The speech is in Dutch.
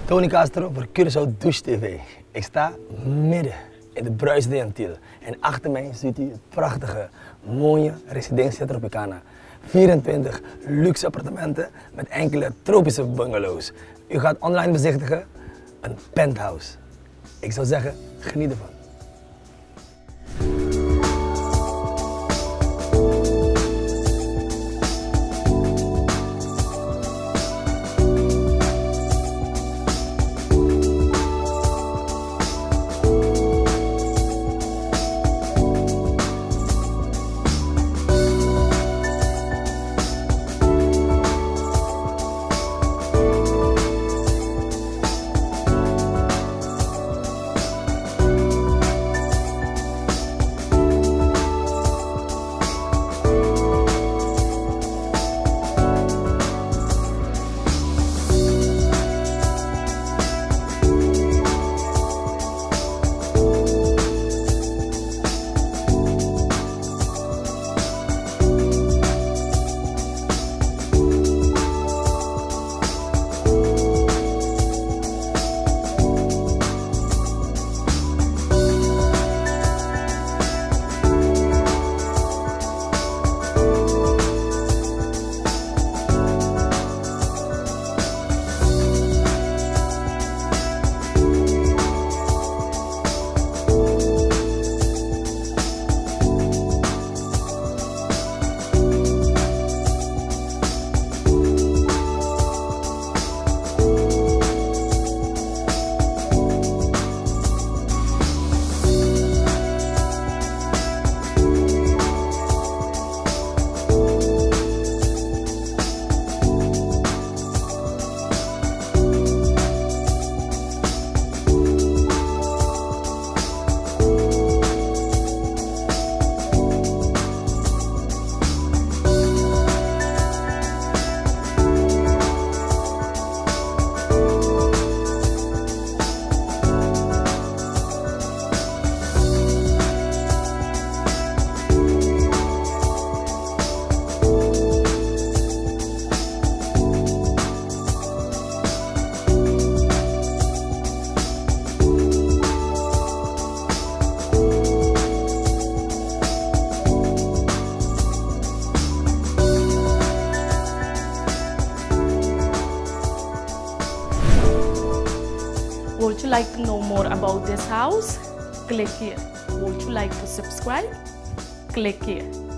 Tony Castro voor Curaçao Douche TV. Ik sta midden in de bruisende Thiel. En achter mij ziet u het prachtige, mooie Residencia Tropicana. 24 luxe appartementen met enkele tropische bungalows. U gaat online bezichtigen een penthouse. Ik zou zeggen, geniet ervan. Would you like to know more about this house? Click here. Would you like to subscribe? Click here.